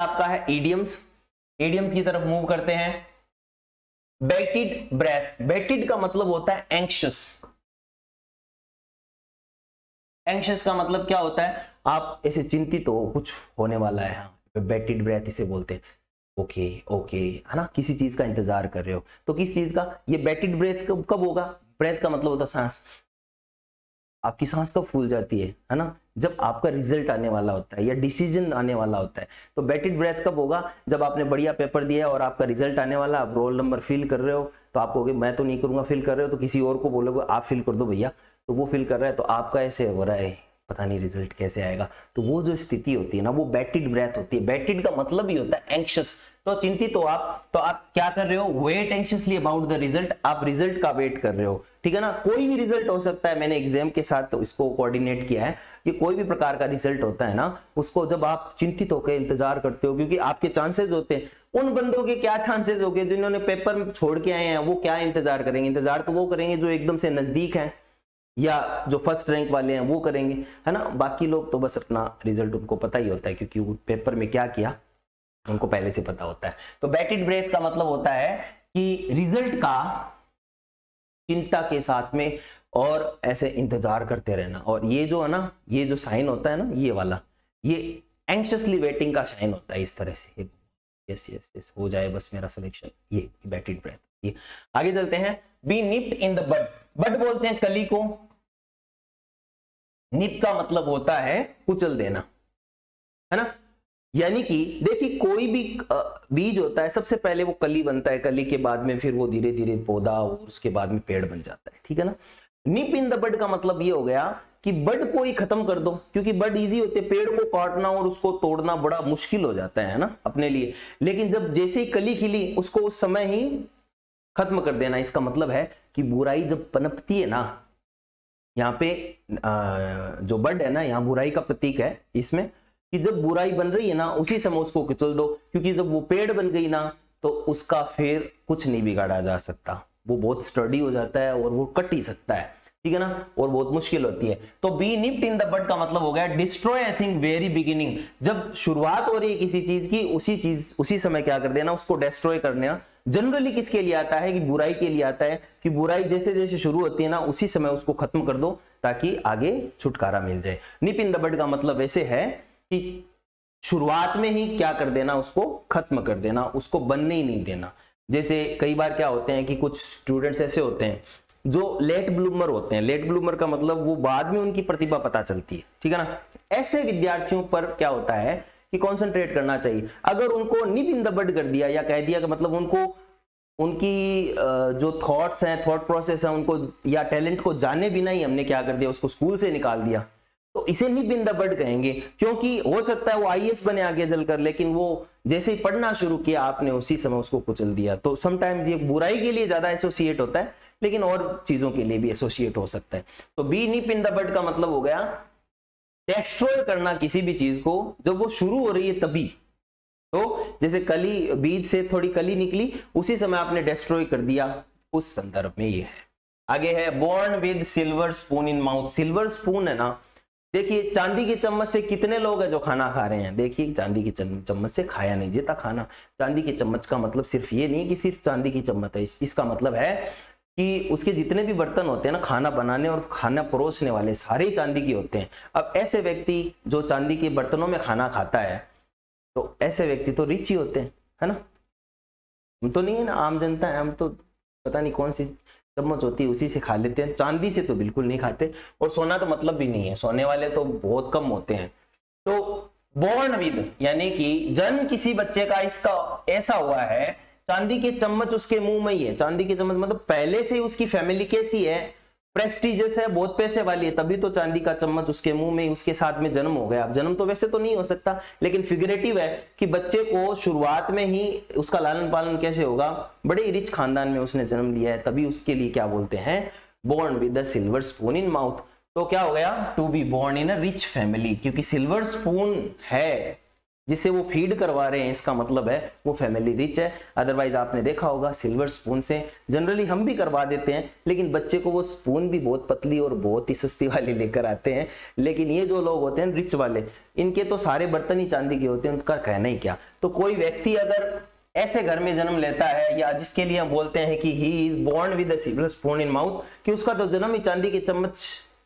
आपका है idioms. Idioms की तरफ मूव करते हैं। बेटिड ब्रेथ, बेटिड का मतलब होता है एंक्शस। एंक्शस का मतलब क्या होता है, आप ऐसे चिंतित हो, कुछ होने वाला है, बेटिड ब्रेथ इसे बोलते हैं। ओके ओके, है ना, किसी चीज का इंतजार कर रहे हो, तो किस चीज का, ये बेटिड ब्रेथ कब होगा, ब्रेथ का मतलब होता है सांस, आपकी सांस कब फूल जाती है ना, जब आपका रिजल्ट आने वाला होता है या डिसीजन आने वाला होता है। तो बेटिड ब्रेथ कब होगा, जब आपने बढ़िया पेपर दिया और आपका रिजल्ट आने वाला, आप रोल नंबर फिल कर रहे हो, तो आप कहोगे मैं तो नहीं करूंगा, फिल कर रहे हो तो किसी और को बोलोगे आप फिल कर दो भैया, तो वो फिल कर रहा है, तो आपका ऐसे हो रहा है, पता नहीं रिजल्ट कैसे आएगा। तो वो जो स्थिति होती है ना, वो बेटिड ब्रेथ होती है। बेटिड का मतलब ही होता है एंक्शस, तो चिंतित हो आप, तो आप क्या कर रहे हो, wait anxiously about the result, आप रिजल्ट का वेट कर रहे हो, ठीक है ना। कोई भी रिजल्ट हो सकता है, मैंने एग्जाम के साथ तो इसको कोऑर्डिनेट किया है कि कोई भी प्रकार का रिजल्ट होता है ना, उसको जब आप चिंतित होकर इंतजार करते हो, क्योंकि आपके चांसेस होते हैं, उन बंदों के क्या चांसेस हो गए जिन्होंने पेपर छोड़ के आए हैं, वो क्या इंतजार करेंगे, इंतजार तो वो करेंगे जो एकदम से नजदीक है या जो फर्स्ट रैंक वाले हैं वो करेंगे, है ना। बाकी लोग तो बस अपना रिजल्ट उनको पता ही होता है, क्योंकि वो पेपर में क्या किया उनको पहले से पता होता है। तो बेटिड ब्रेथ का मतलब होता है कि रिजल्ट का चिंता के साथ में और ऐसे इंतजार करते रहना। और ये जो है ना, ये जो साइन होता है ना, ये वाला, ये एंक्शसली वेटिंग का साइन होता है, इस तरह से, यस यस यस हो जाए बस मेरा सिलेक्शन, ये बेटिड ब्रेथ। ये आगे चलते हैं, be nipped in the bud, bud बोलते हैं कली को, निप का मतलब होता है कुचल देना, है ना। यानी कि देखिए कोई भी बीज होता है, सबसे पहले वो कली बनता है, कली के बाद में फिर वो धीरे धीरे पौधा और उसके बाद में पेड़ बन जाता है, ठीक है ना। निप इन द बड का मतलब ये हो गया कि बड को ही खत्म कर दो, क्योंकि बड इजी होते हैं, पेड़ को काटना और उसको तोड़ना बड़ा मुश्किल हो जाता है ना अपने लिए, लेकिन जब जैसे ही कली खिली उसको उस समय ही खत्म कर देना। इसका मतलब है कि बुराई जब पनपती है ना, यहाँ पे जो बड है ना, यहाँ बुराई का प्रतीक है इसमें, कि जब बुराई बन रही है ना उसी समय उसको कुचल दो, क्योंकि जब वो पेड़ बन गई ना तो उसका फिर कुछ नहीं बिगाड़ा जा सकता, वो बहुत स्टर्डी हो जाता है और वो कट ही सकता है, ठीक है ना, और बहुत मुश्किल होती है। तो be nipped in the bud का मतलब हो गया destroy I think very beginning, जब शुरुआत हो रही है किसी चीज की, उसी समय क्या कर देना, उसको डिस्ट्रॉय करना। जनरली किसके लिए आता है, कि बुराई के लिए आता है, कि बुराई जैसे जैसे शुरू होती है ना उसी समय उसको खत्म कर दो ताकि आगे छुटकारा मिल जाए। निप इन द बड का मतलब वैसे है कि शुरुआत में ही क्या कर देना, उसको खत्म कर देना, उसको बनने ही नहीं देना। जैसे कई बार क्या होते हैं कि कुछ स्टूडेंट्स ऐसे होते हैं जो लेट ब्लूमर होते हैं, लेट ब्लूमर का मतलब वो बाद में उनकी प्रतिभा पता चलती है, ठीक है ना। ऐसे विद्यार्थियों पर क्या होता है कि कंसंट्रेट करना चाहिए। अगर उनको निप इन द बड कर दिया या कह दिया कि मतलब उनको उनकी जो थॉट्स हैं, थॉट प्रोसेस है, उनको या टैलेंट को जाने बिना ही हमने क्या कर दिया, उसको स्कूल से निकाल दिया, तो इसे निप इन द बड कहेंगे। क्योंकि हो सकता है वो आईएएस बने आगे चलकर, लेकिन वो जैसे ही पढ़ना शुरू किया आपने उसी समय उसको कुचल दिया। तो समटाइम्स ये बुराई के लिए ज्यादा एसोसिएट होता है, लेकिन और चीजों के लिए भी एसोसिएट हो सकता है। तो B nib in the bud का मतलब हो गया डिस्ट्रॉय करना किसी भी चीज को जब वो शुरू हो रही है तभी। तो जैसे कली, बीज से थोड़ी कली निकली उसी समय आपने डिस्ट्रॉय कर दिया, उस संदर्भ में ये है। आगे है born with silver spoon in mouth. Silver spoon है ना, देखिए चांदी की चम्मच से कितने लोग हैं जो खाना खा रहे हैं, देखिए चांदी की चम्मच से खाया नहीं जाता खाना। चांदी की चम्मच का मतलब सिर्फ ये नहीं कि सिर्फ चांदी की चम्मच है, इसका मतलब है कि उसके जितने भी बर्तन होते हैं ना, खाना बनाने और खाना परोसने वाले सारे चांदी के होते हैं। अब ऐसे व्यक्ति जो चांदी के बर्तनों में खाना खाता है, तो ऐसे व्यक्ति तो रिच ही होते हैं, है ना। हम तो नहीं है ना, आम जनता है, हम तो पता नहीं कौन सी चम्मच होती है उसी से खा लेते हैं, चांदी से तो बिल्कुल नहीं खाते। और सोना तो मतलब भी नहीं है, सोने वाले तो बहुत कम होते हैं। तो बोर्न विद यानी कि जन्म किसी बच्चे का इसका ऐसा हुआ है, चांदी के चम्मच उसके मुंह में ही है। चांदी की चम्मच मतलब पहले से ही उसकी फैमिली कैसी है, प्रेस्टिजियस है, बहुत पैसे वाली है, तभी तो चांदी का चम्मच उसके मुंह में, उसके साथ में जन्म हो गया। अब जन्म तो वैसे तो नहीं हो सकता, लेकिन फिगरेटिव है कि बच्चे को शुरुआत में ही उसका लालन पालन कैसे होगा, बड़े रिच खानदान में उसने जन्म लिया है, तभी उसके लिए क्या बोलते हैं, born with the silver spoon in mouth. तो क्या हो गया, to be born in a rich family, क्योंकि सिल्वर स्पून है जिससे वो फीड करवा रहे हैं, इसका मतलब है वो फैमिली रिच है। अदरवाइज आपने देखा होगा सिल्वर स्पून से जनरली हम भी करवा देते हैं, लेकिन बच्चे को वो स्पून भी बहुत पतली और बहुत ही सस्ती वाली लेकर आते हैं। लेकिन ये जो लोग होते हैं रिच वाले, इनके तो सारे बर्तन ही चांदी के होते हैं, उनका कहना ही क्या। तो कोई व्यक्ति अगर ऐसे घर में जन्म लेता है, या जिसके लिए हम बोलते हैं कि he is born with a silver spoon in mouth, कि उसका तो जन्म ही चांदी के चम्मच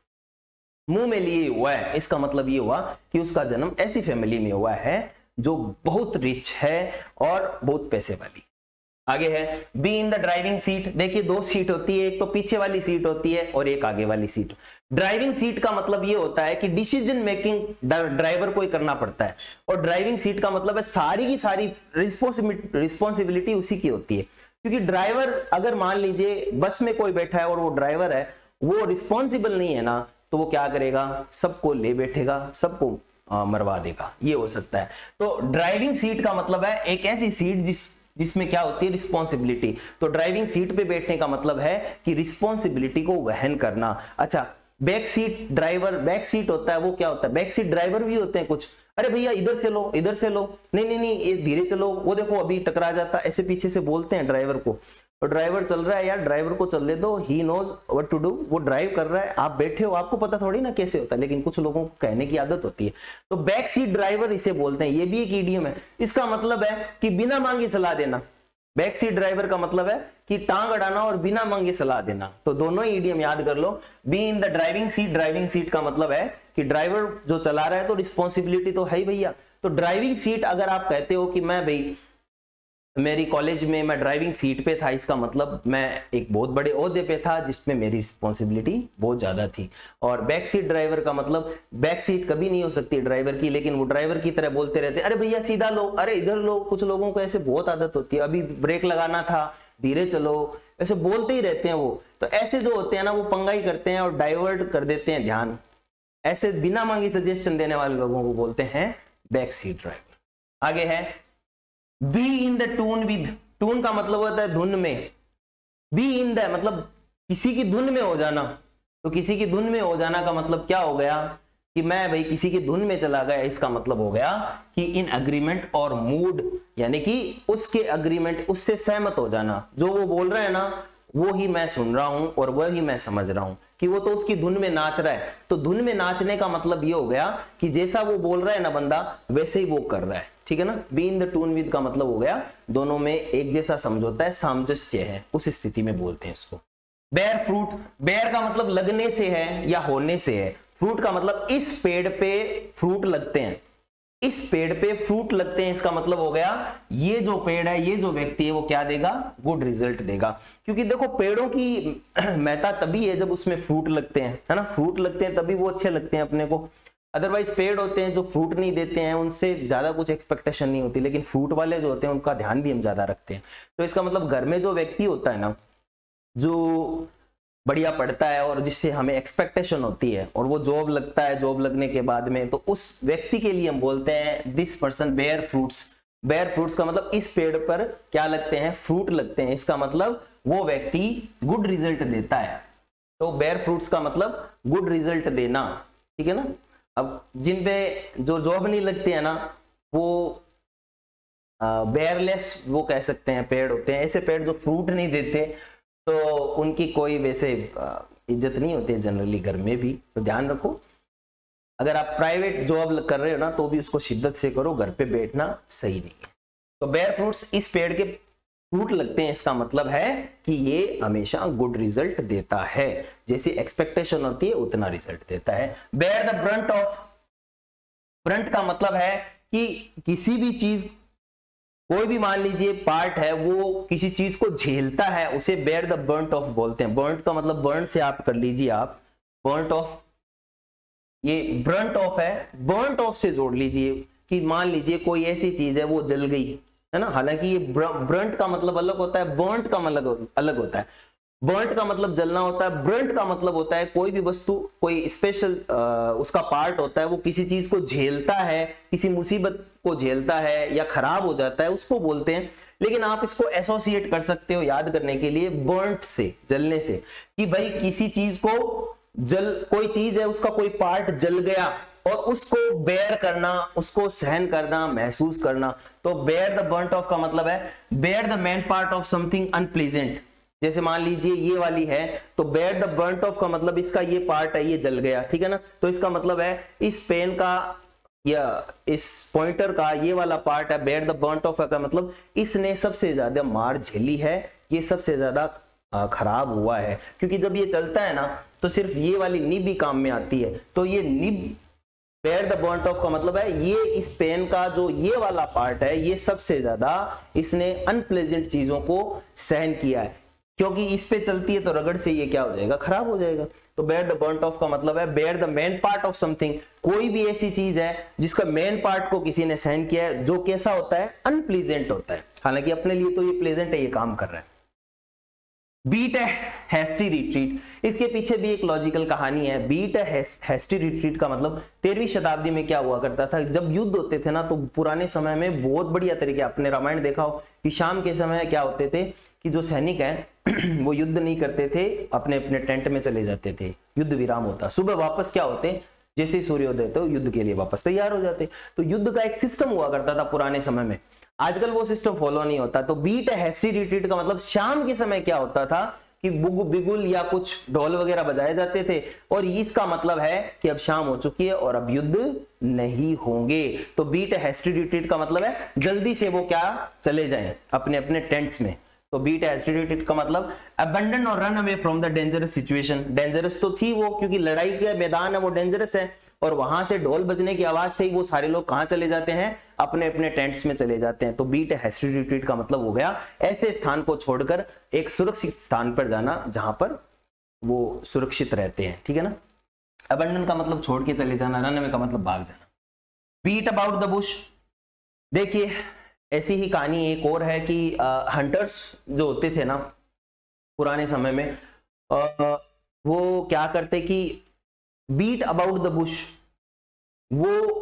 मुंह में लिए हुआ है, इसका मतलब ये हुआ कि उसका जन्म ऐसी फैमिली में हुआ है जो बहुत रिच है और बहुत पैसे वाली। आगे है be in the driving seat. देखिए 2 सीट होती है, एक तो पीछे वाली सीट होती है और एक आगे वाली सीट। ड्राइविंग सीट का मतलब ये होता है कि डिसीजन मेकिंग ड्राइवर को ही करना पड़ता है, और ड्राइविंग सीट का मतलब है सारी की सारी रिस्पॉन्सिबिलिटी उसी की होती है। क्योंकि ड्राइवर, अगर मान लीजिए बस में कोई बैठा है और वो ड्राइवर है, वो रिस्पॉन्सिबल नहीं है ना, तो वो क्या करेगा, सबको ले बैठेगा, सबको मरवा देगा, ये हो सकता है। तो ड्राइविंग सीट का मतलब है एक ऐसी सीट जिसमें क्या होती है, रिस्पॉन्सिबिलिटी। तो ड्राइविंग सीट पे बैठने का मतलब है कि रिस्पॉन्सिबिलिटी को वहन करना। अच्छा, back seat driver, back seat होता है वो क्या होता है, बैक सीट ड्राइवर भी होते हैं कुछ, अरे भैया इधर से लो, इधर से लो, नहीं नहीं नहीं ये धीरे चलो, वो देखो अभी टकरा जाता, ऐसे पीछे से बोलते हैं ड्राइवर को। तो ड्राइवर चल रहा है यार, ड्राइवर को चलने दो, he knows what to do, वो ड्राइव कर रहा है, आप बैठे हो, आपको पता थोड़ी ना कैसे होता है, लेकिन कुछ लोगों को कहने की आदत होती है। तो बैक सीट ड्राइवर इसे बोलते हैं, ये भी एक इडियम है। इसका मतलब है कि बिना मांगे सलाह देना। बैक सीट ड्राइवर का मतलब है कि टांग अड़ाना और बिना मांगे सलाह देना। तो दोनों ही इडियम याद कर लो। Be in the driving seat, driving seat का मतलब है कि ड्राइवर जो चला रहा है तो रिस्पॉन्सिबिलिटी तो है ही भैया। तो ड्राइविंग सीट अगर आप कहते हो कि मैं भाई मेरी कॉलेज में मैं ड्राइविंग सीट पे था, इसका मतलब मैं एक बहुत बड़े ओहदे पे था जिसमें मेरी रिस्पॉन्सिबिलिटी बहुत ज्यादा थी। और बैक सीट ड्राइवर का मतलब बैक सीट कभी नहीं हो सकती ड्राइवर की, लेकिन वो ड्राइवर की तरह बोलते रहते, अरे भैया सीधा लो, अरे इधर लो। कुछ लोगों को ऐसे बहुत आदत होती है, अभी ब्रेक लगाना था, धीरे चलो, ऐसे बोलते ही रहते हैं वो। तो ऐसे जो होते हैं ना, वो पंगा ही करते हैं और डाइवर्ट कर देते हैं ध्यान। ऐसे बिना मांगी सजेशन देने वाले लोगों को बोलते हैं बैक सीट ड्राइवर। आगे है be in the tune with. Tune का मतलब होता है धुन में। बी इन द मतलब किसी की धुन में हो जाना। तो किसी की धुन में हो जाना का मतलब क्या हो गया कि मैं भाई किसी की धुन में चला गया, इसका मतलब हो गया कि इन अग्रीमेंट और मूड, यानी कि उसके अग्रीमेंट, उससे सहमत हो जाना। जो वो बोल रहा है ना वो ही मैं सुन रहा हूं और वही मैं समझ रहा हूं, कि वो तो उसकी धुन में नाच रहा है। तो धुन में नाचने का मतलब ये हो गया कि जैसा वो बोल रहा है ना बंदा, वैसे ही वो कर रहा है। ठीक है ना। Be in the tune with का मतलब हो गया दोनों में एक जैसा समझौता है, सामंजस्य है, उस स्थिति में बोलते हैं इसको। बेयर फ्रूट, बेयर का मतलब लगने से है या होने से है। फ्रूट का मतलब इस पेड़ पे फ्रूट लगते हैं, इस पेड़ पे फ्रूट लगते हैं, इसका मतलब हो गया ये जो पेड़ है, ये जो व्यक्ति है वो क्या देगा, गुड रिजल्ट देगा। क्योंकि देखो पेड़ों की महत्ता तभी है जब उसमें फ्रूट लगते हैं, है ना। फ्रूट लगते हैं तभी वो अच्छे लगते हैं अपने को। अदरवाइज पेड़ होते हैं जो फ्रूट नहीं देते हैं, उनसे ज्यादा कुछ एक्सपेक्टेशन नहीं होती, लेकिन फ्रूट वाले जो होते हैं उनका ध्यान भी हम ज्यादा रखते हैं। तो इसका मतलब घर में जो व्यक्ति होता है ना, जो बढ़िया पढ़ता है और जिससे हमें एक्सपेक्टेशन होती है, और वो जॉब लगता है, जॉब लगने के बाद में, तो उस व्यक्ति के लिए हम बोलते हैं this person bear fruits. Bear fruits का मतलब इस पेड़ पर क्या लगते हैं, फ्रूट लगते हैं, इसका मतलब वो व्यक्ति गुड रिजल्ट देता है। तो बेयर फ्रूट्स का मतलब गुड रिजल्ट देना। ठीक है ना। अब जिन पे जो जॉब नहीं लगती है ना, वो बेयरलेस वो कह सकते हैं पेड़ होते हैं। ऐसे पेड़ जो फ्रूट नहीं देते तो उनकी कोई वैसे इज्जत नहीं होती है जनरली घर में भी। तो ध्यान रखो, अगर आप प्राइवेट जॉब कर रहे हो ना तो भी उसको शिद्दत से करो, घर पे बैठना सही नहीं है। तो बेयर फ्रूट्स, इस पेड़ के फ्रूट लगते हैं, इसका मतलब है कि ये हमेशा गुड रिजल्ट देता है, जैसी एक्सपेक्टेशन होती है उतना रिजल्ट देता है। Bear the brunt of, brunt का मतलब है कि किसी भी चीज, कोई भी मान लीजिए पार्ट है वो किसी चीज को झेलता है, उसे बेयर द बर्न्ट ऑफ बोलते हैं। बर्न्ट का मतलब बर्न से आप कर लीजिए, आप बर्न्ट ऑफ, ये ब्रंट ऑफ है, बर्न्ट ऑफ से जोड़ लीजिए कि मान लीजिए कोई ऐसी चीज है वो जल गई, है ना। हालांकि ये ब्रंट का मतलब अलग होता है, बर्न्ट का मतलब अलग होता है। बर्न्ट का मतलब जलना होता है, ब्रंट का मतलब होता है कोई भी वस्तु, कोई स्पेशल उसका पार्ट होता है, वो किसी चीज को झेलता है, किसी मुसीबत को झेलता है या खराब हो जाता है, उसको बोलते हैं। लेकिन आप इसको एसोसिएट कर सकते हो याद करने के लिए बर्न्ट से, जलने से, कि भाई किसी चीज को कोई चीज है उसका कोई पार्ट जल गया, और उसको बेयर करना, उसको सहन करना, महसूस करना। तो बेयर द बर्ंट ऑफ का मतलब है bear the main part of something unpleasant. जैसे मान लीजिए ये वाली है, तो बेयर द बर्ंट ऑफ का मतलब इसका ये पार्ट है, ये जल गया, ठीक है ना। तो इसका मतलब है इस पेन का या इस पॉइंटर का ये वाला पार्ट है, बेयर द बर्ंट ऑफ का मतलब इसने सबसे ज्यादा मार झेली है, ये सबसे ज्यादा खराब हुआ है। क्योंकि जब ये चलता है ना तो सिर्फ ये वाली निब ही काम में आती है। तो ये निब बेयर द बर्ंट ऑफ का मतलब है ये इस पेन का जो ये वाला पार्ट है, ये सबसे ज्यादा इसने अनप्लेजेंट चीजों को सहन किया है। क्योंकि इस पे चलती है तो रगड़ से ये क्या हो जाएगा, खराब हो जाएगा। तो बेयर द बर्ंट ऑफ का मतलब है bear the main part of something. कोई भी ऐसी चीज है जिसका मेन पार्ट को किसी ने सहन किया है, जो कैसा होता है, अनप्लीजेंट होता है। हालांकि अपने लिए तो ये प्लेजेंट है, ये काम कर रहा है। बीट ए हैस्टी रिट्रीट, इसके पीछे भी एक लॉजिकल कहानी है। बीट ए हैस्टी रिट्रीट का मतलब 13वीं शताब्दी में क्या हुआ करता था, जब युद्ध होते थे ना तो पुराने समय में बहुत बढ़िया तरीके, आपने रामायण देखा हो कि शाम के समय क्या होते थे कि जो सैनिक हैं वो युद्ध नहीं करते थे, अपने अपने टेंट में चले जाते थे, युद्ध विराम होता। सुबह वापस क्या होते, जैसे ही सूर्योदय तो युद्ध के लिए वापस तैयार हो जाते। तो युद्ध का एक सिस्टम हुआ करता था पुराने समय में, आजकल वो सिस्टम फॉलो नहीं होता। तो बीट हैस्टी रिट्रीट का मतलब शाम के समय क्या होता था कि बिगुल या कुछ ढोल वगैरह बजाए जाते थे, और इसका मतलब है कि अब शाम हो चुकी है और अब युद्ध नहीं होंगे। तो बीट हैस्टी रिट्रीट का मतलब है जल्दी से वो क्या चले जाएं अपने अपने टेंट्स में। तो बीट हैस्टी रिट्रीट का मतलब अबंडन और run away from the dangerous situation. Dangerous तो थी वो, क्योंकि लड़ाई का मैदान है वो डेंजरस है, और वहां से ढोल बजने की आवाज से ही वो सारे लोग कहां चले जाते हैं, अपने अपने टेंट्स में चले जाते हैं। तो बीट हैस्टी रिट्रीट का मतलब हो गया ऐसे स्थान को छोड़कर एक सुरक्षित स्थान पर जाना जहां पर वो सुरक्षित रहते हैं, ठीक है ना। अबंडन का मतलब छोड़ के चले जाना, रन अवे का मतलब भाग जाना। बीट अबाउट द बुश, देखिए ऐसी ही कहानी एक और है कि हंटर्स जो होते थे ना पुराने समय में, वो क्या करते कि बीट अबाउट द बुश, वो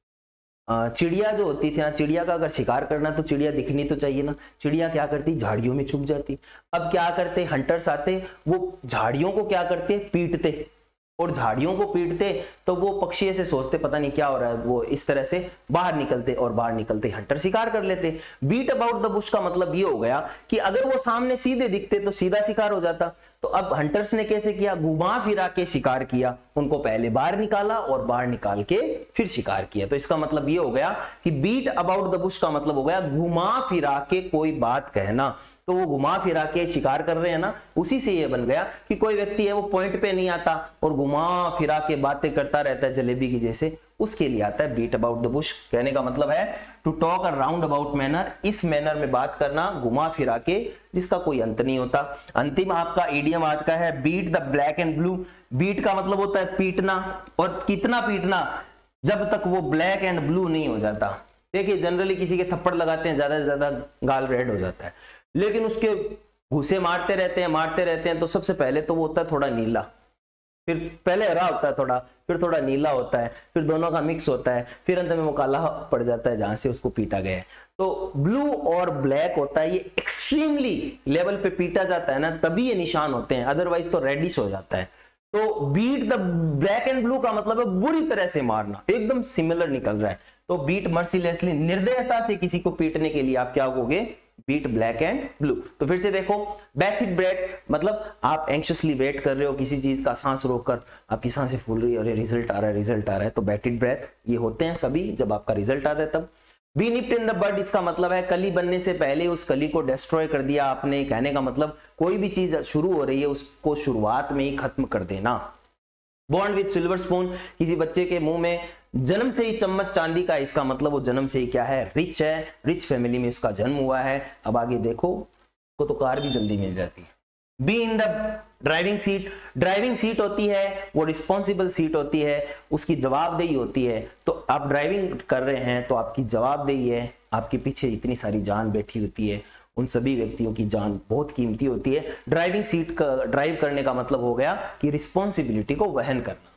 चिड़िया जो होती थी ना, चिड़िया का अगर शिकार करना तो चिड़िया दिखनी तो चाहिए ना, चिड़िया क्या करती, झाड़ियों में छुप जाती। अब क्या करते हंटर्स आते, वो झाड़ियों को क्या करते, पीटते, और झाड़ियों को पीटते तो वो पक्षी ऐसे सोचते पता नहीं क्या हो रहा है, वो इस तरह से बाहर निकलते, और बाहर निकलते हंटर शिकार कर लेते। बीट अबाउट द बुश का मतलब ये हो गया कि अगर वो सामने सीधे दिखते तो सीधा शिकार हो जाता। तो अब हंटर्स ने कैसे किया, घुमा फिरा के शिकार किया, उनको पहले बाहर निकाला और बाहर निकाल के फिर शिकार किया। तो इसका मतलब ये हो गया कि बीट अबाउट द बुश का मतलब हो गया घुमा फिरा के कोई बात कहना। तो वो घुमा फिरा के शिकार कर रहे हैं ना, उसी से ये बन गया कि कोई व्यक्ति है वो पॉइंट पे नहीं आता और घुमा फिरा के बातें करता रहता है जलेबी की जैसे, उसके लिए आता है बीट अबाउट द बुश। कहने का मतलब है to talk a round about manner, इस मैनर में बात करना घुमा फिरा के जिसका कोई अंत नहीं होता। अंतिम आपका इडियम आज का है beat the black and blue. Beat का मतलब होता है पीटना, और कितना पीटना, जब तक वो ब्लैक एंड ब्लू नहीं हो जाता। देखिए जनरली किसी के थप्पड़ लगाते हैं, ज्यादा से ज्यादा गाल रेड हो जाता है, लेकिन उसके घुसे मारते रहते हैं तो सबसे पहले तो वो होता है थोड़ा नीला, फिर पहले हरा होता है थोड़ा, फिर थोड़ा नीला होता है, फिर दोनों का मिक्स होता है, फिर अंत में वो काला पड़ जाता है जहां से उसको पीटा गया है। तो ब्लू और ब्लैक होता है, ये एक्सट्रीमली लेवल पे पीटा जाता है ना तभी ये निशान होते हैं, अदरवाइज तो रेडिश हो जाता है। तो beat the black and blue का मतलब है बुरी तरह से मारना, एकदम सिमिलर निकल रहा है। तो बीट मर्सीलेसली, निर्दयता से किसी को पीटने के लिए आप क्या कहोगे, बीट ब्लैक एंड ब्लू। तो फिर से देखो, बैथिड ब्रेथ मतलब आप एंक्शियसली वेट कर रहे हो किसी चीज का, सांस रोककर आपकी सांसें फूल रही है और रिजल्ट आ रहा है, तो बैथिड ब्रेथ ये होते हैं सभी जब आपका रिजल्ट आता है तब। Be nipped in the bud, इसका मतलब है कली बनने से पहले उस कली को डिस्ट्रॉय कर दिया आपने। कहने का मतलब कोई भी चीज शुरू हो रही है उसको शुरुआत में ही खत्म कर देना। बॉर्न विद सिल्वर स्पून, किसी बच्चे के मुंह में जन्म से ही चम्मच चांदी का, इसका मतलब वो जन्म से ही क्या है, रिच है, रिच फैमिली में उसका जन्म हुआ है। अब आगे देखो, को तो कार भी जल्दी मिल जाती है। Be in the driving seat, driving seat होती है वो रिस्पॉन्सिबल सीट होती है, उसकी जवाबदेही होती है। तो आप ड्राइविंग कर रहे हैं तो आपकी जवाबदेही है, आपके पीछे इतनी सारी जान बैठी होती है, उन सभी व्यक्तियों की जान बहुत कीमती होती है। ड्राइविंग सीट का ड्राइव करने का मतलब हो गया कि रिस्पॉन्सिबिलिटी को वहन करना।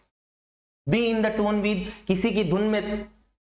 Be in the tune with, किसी की धुन में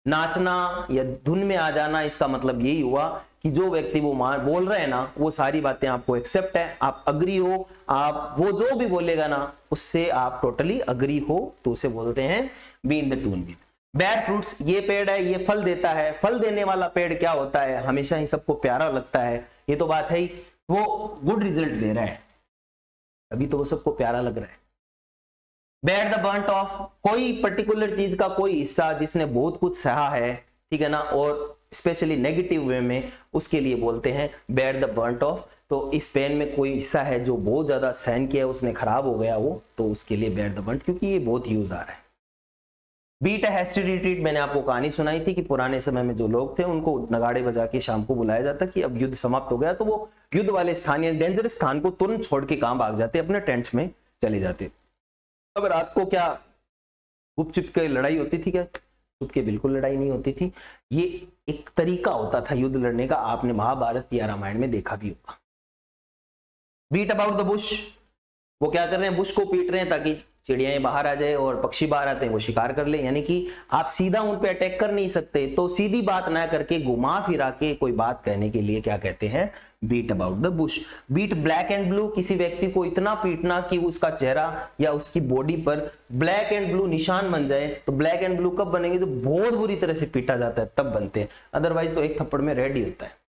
नाचना या धुन में आ जाना, इसका मतलब यही हुआ कि जो व्यक्ति वो बोल रहे हैं ना वो सारी बातें आपको एक्सेप्ट है, आप अग्री हो, आप वो जो भी बोलेगा ना उससे आप टोटली अग्री हो, तो उसे बोलते हैं be in the tune with. Bad fruits, ये पेड़ है, ये फल देता है, फल देने वाला पेड़ क्या होता है, हमेशा ही सबको प्यारा लगता है, ये तो बात है ही, वो गुड रिजल्ट दे रहा है, अभी तो वो सबको प्यारा लग रहा है। बेयर द बर्ंट ऑफ, कोई पर्टिकुलर चीज का कोई हिस्सा जिसने बहुत कुछ सहा है, ठीक है ना, और स्पेशली नेगेटिव वे में, उसके लिए बोलते हैं बेयर द बर्ंट ऑफ। तो इस पेन में कोई हिस्सा है जो बहुत ज्यादा सहन किया, उसने खराब हो गया वो, तो उसके लिए बेयर द बर्ंट, क्योंकि ये बहुत यूज आ रहा है। बीट अ हैस्टी रिट्रीट, मैंने आपको कहानी सुनाई थी कि पुराने समय में जो लोग थे उनको नगाड़े बजा के शाम को बुलाया जाता कि अब युद्ध समाप्त हो गया, तो वो युद्ध वाले स्थान या डेंजरस स्थान को तुरंत छोड़ के कहां भाग जाते, अपने टेंट्स में चले जाते। अब रात को क्या गुपचुप के लड़ाई होती थी क्या? छुप के बिल्कुल लड़ाई नहीं होती थी, ये एक तरीका होता था युद्ध लड़ने का, आपने महाभारत या रामायण में देखा भी होगा। बीट अबाउट द बुश, वो क्या कर रहे हैं, बुश को पीट रहे हैं ताकि चिड़ियाएं बाहर आ जाए और पक्षी बाहर आते हैं वो शिकार कर ले, यानी कि आप सीधा उन पे अटैक कर नहीं सकते, तो सीधी बात ना करके घुमा फिरा के कोई बात कहने के लिए क्या कहते हैं, beat about the bush. Beat black and blue, किसी व्यक्ति को इतना पीटना कि उसका चेहरा या उसकी बॉडी पर ब्लैक एंड ब्लू निशान बन जाए। तो ब्लैक एंड ब्लू कब बनेंगे, जब बहुत बुरी तरह से पीटा जाता है तब बनते हैं, अदरवाइज तो एक थप्पड़ में रेडी होता है।